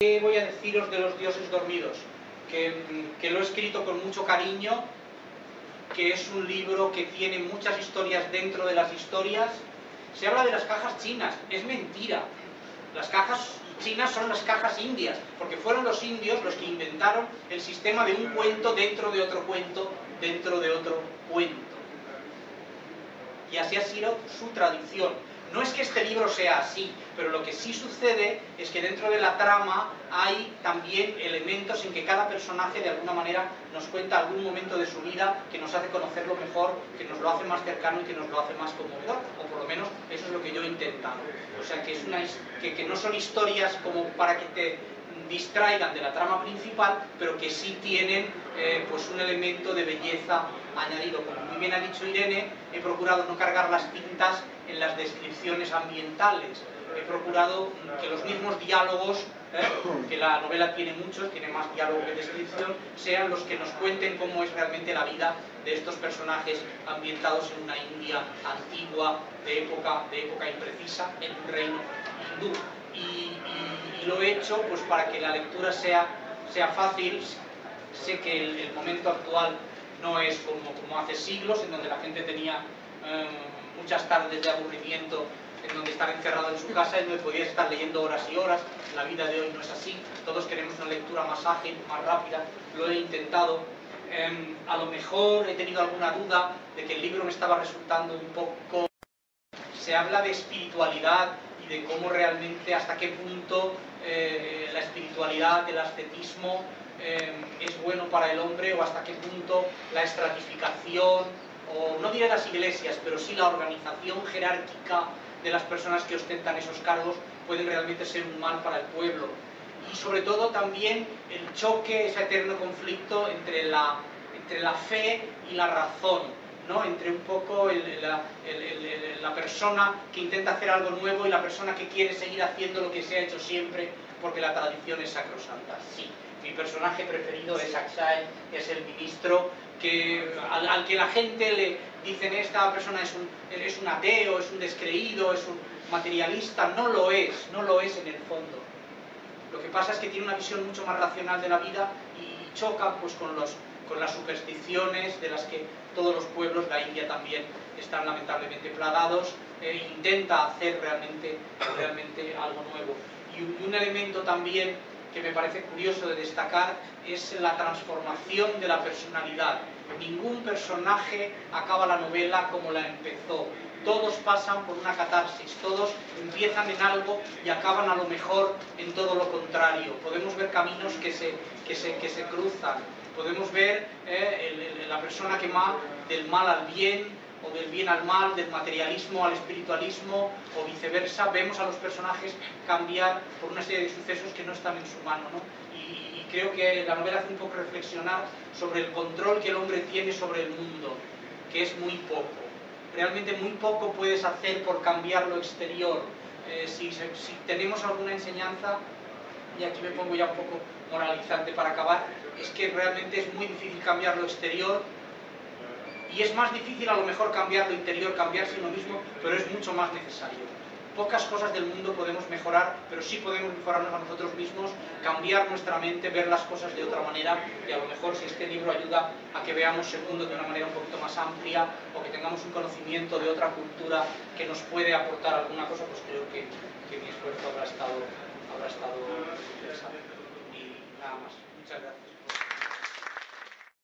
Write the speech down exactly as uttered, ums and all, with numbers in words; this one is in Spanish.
¿Qué voy a deciros de Los dioses dormidos? Que, que lo he escrito con mucho cariño, que es un libro que tiene muchas historias dentro de las historias. Se habla de las cajas chinas, es mentira. Las cajas chinas son las cajas indias, porque fueron los indios los que inventaron el sistema de un cuento dentro de otro cuento, dentro de otro cuento. Y así ha sido su tradición. No es que este libro sea así, pero lo que sí sucede es que dentro de la trama hay también elementos en que cada personaje de alguna manera nos cuenta algún momento de su vida que nos hace conocerlo mejor, que nos lo hace más cercano y que nos lo hace más conmovedor, o por lo menos eso es lo que yo he intentado. O sea, que, es una, que, que no son historias como para que te distraigan de la trama principal, pero que sí tienen eh, pues un elemento de belleza añadido. Como muy bien ha dicho Irene, he procurado no cargar las tintas en las descripciones ambientales. He procurado que los mismos diálogos, ¿eh? que la novela tiene muchos, tiene más diálogo que descripción, sean los que nos cuenten cómo es realmente la vida de estos personajes ambientados en una India antigua, de época, de época imprecisa, en un reino hindú. Y, y, y lo he hecho pues para que la lectura sea, sea fácil. Sé que el, el momento actual no es como, como hace siglos, en donde la gente tenía eh, muchas tardes de aburrimiento, en donde estar encerrado en su casa y donde podía estar leyendo horas y horas. La vida de hoy no es así, todos queremos una lectura más ágil, más rápida. Lo he intentado. Eh, a lo mejor he tenido alguna duda de que el libro me estaba resultando un poco... Se habla de espiritualidad y de cómo realmente, hasta qué punto eh, la espiritualidad, el ascetismo eh, es bueno para el hombre, o hasta qué punto la estratificación, o no diré las iglesias, pero sí la organización jerárquica de las personas que ostentan esos cargos pueden realmente ser un mal para el pueblo. Y sobre todo también el choque, ese eterno conflicto entre la, entre la fe y la razón, ¿no? Entre un poco el, la, el, el, la persona que intenta hacer algo nuevo y la persona que quiere seguir haciendo lo que se ha hecho siempre porque la tradición es sacrosanta. Sí, mi personaje preferido es Akshay, es el ministro que, al, al que la gente le dicen esta persona es un, es un ateo, es un descreído, es un materialista. No lo es, no lo es en el fondo. Lo que pasa es que tiene una visión mucho más racional de la vida y choca pues con los con las supersticiones de las que todos los pueblos, la India también, están lamentablemente plagados. E intenta hacer realmente, realmente algo nuevo. Y un, y un elemento también que me parece curioso de destacar es la transformación de la personalidad. Ningún personaje acaba la novela como la empezó. Todos pasan por una catarsis, todos empiezan en algo y acaban a lo mejor en todo lo contrario. Podemos ver caminos que se, que se, que se cruzan. Podemos ver eh, el, el, la persona que va del mal al bien, o del bien al mal, del materialismo al espiritualismo, o viceversa. Vemos a los personajes cambiar por una serie de sucesos que no están en su mano, ¿no? Y, y creo que la novela hace un poco reflexionar sobre el control que el hombre tiene sobre el mundo, que es muy poco. Realmente muy poco puedes hacer por cambiar lo exterior. Eh, si, si tenemos alguna enseñanza, y aquí me pongo ya un poco moralizante para acabar, es que realmente es muy difícil cambiar lo exterior, y es más difícil a lo mejor cambiar lo interior, cambiarse uno mismo, pero es mucho más necesario. Pocas cosas del mundo podemos mejorar, pero sí podemos mejorarnos a nosotros mismos, cambiar nuestra mente, ver las cosas de otra manera, y a lo mejor si este libro ayuda a que veamos el mundo de una manera un poquito más amplia, o que tengamos un conocimiento de otra cultura que nos puede aportar alguna cosa, pues creo que, que mi esfuerzo habrá estado, habrá estado interesante. Y nada más. Muchas gracias.